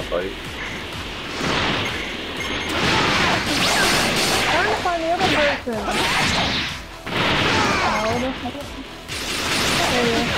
boss fight. I'm trying to find the other person. Oh, there he is.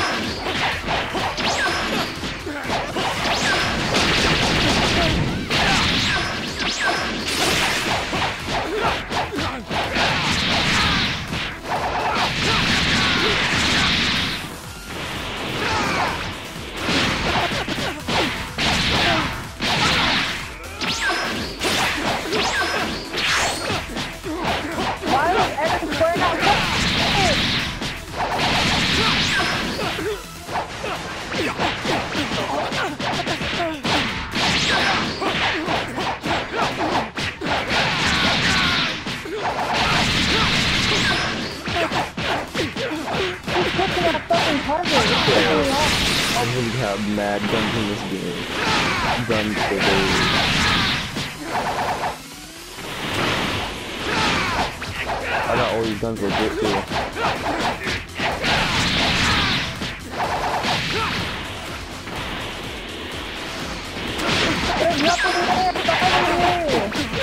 I really have mad guns in this game. Guns for days. I got all these guns legit too. There's nothing there behind me!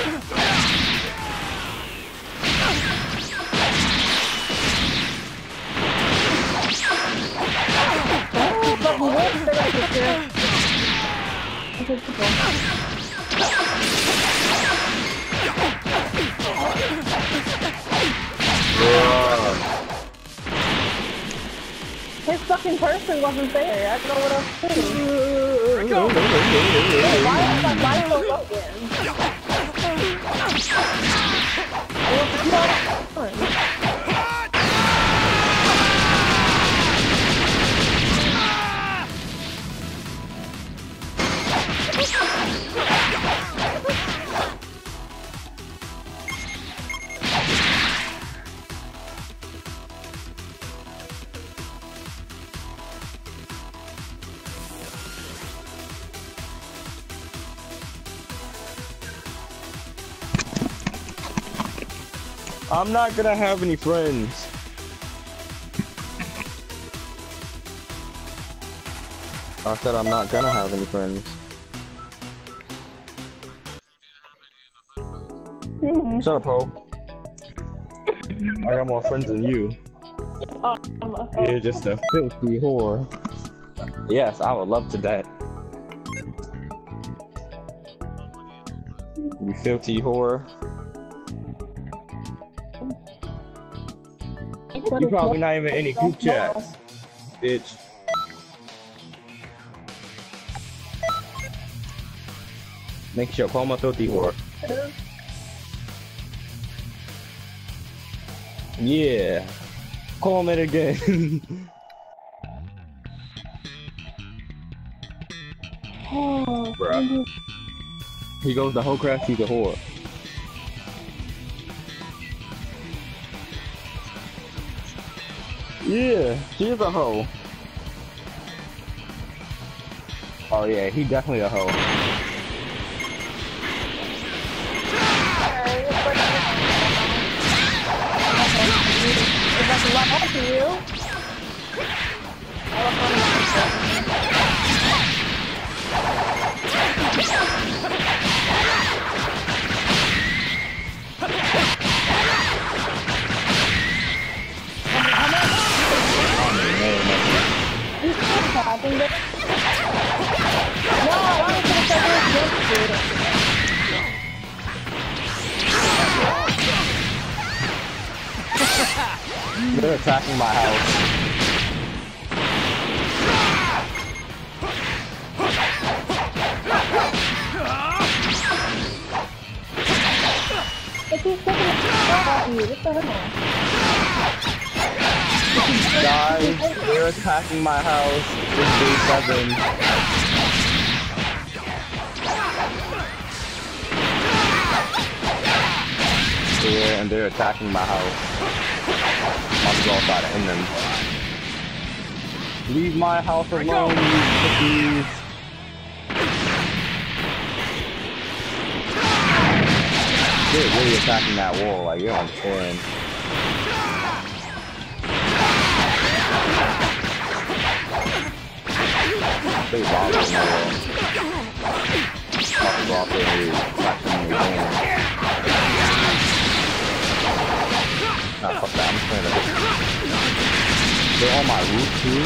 But we won't stay right here. Okay, keep going. His fucking person wasn't there. I don't know what else to do. Why is my Milo broken? I want to keep on. I'm not gonna have any friends. I said I'm not gonna have any friends. Shut up, ho. I got more friends than you. You're just a filthy whore. Yes, I would love to that. You filthy whore. You probably not even in any group chats, bitch. Make sure call my filthy whore. Yeah, call it again. Bruh. He goes the whole craft, he's a whore. Yeah, she's a hoe. Oh yeah, he definitely a hoe. If I can walk up to you. They're attacking my house. Guys, they're attacking my house. It's day 7. Yeah, and they're attacking my house. I'll go outside and end them. Leave my house alone, you cookies. They're really attacking that wall, like, you don't understand. They bombing the wall. About to go out there and smash them in the game. Nah, fuck that. I'm just playing that. They're on my roof too.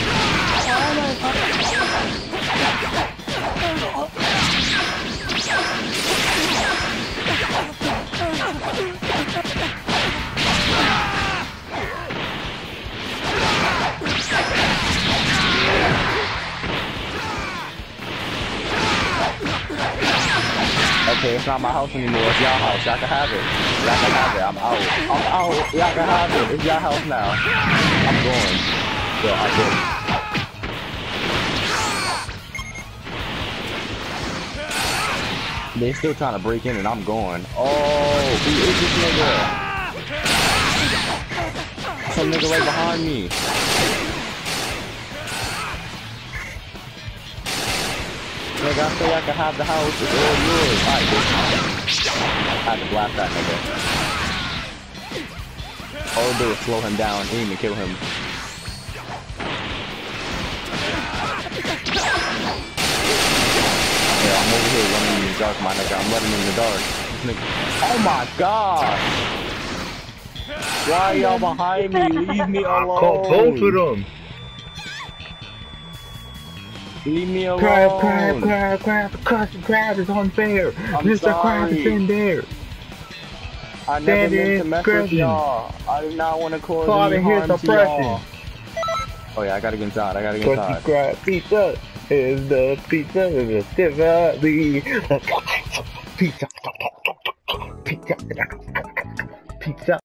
Okay, it's not my house anymore. It's y'all house. Y'all can have it. Y'all can have it. I'm out. I'm out. Y'all can have it. It's y'all house now. I'm going. So I did. They still trying to break in and I'm going. Oh, who is this nigga? Some nigga right behind me. Nigga, I say I can have the house. It's all yours. Alright, bitch. I had to blast that nigga. All I do is slow him down, aim and kill him. Yeah, I'm over here running in the dark, my nigga. I'm letting him in the dark. This nigga. Oh my god! Why are y'all behind me? Leave me alone. I caught both of them. Leave me alone. Crab is unfair. Mr. Crab is in there. I never meant to mess with y'all. I did not want to cause any harm to y'all. Oh yeah, I gotta get inside. I gotta get inside. Crab pizza is the pizza is the pizza. Pizza.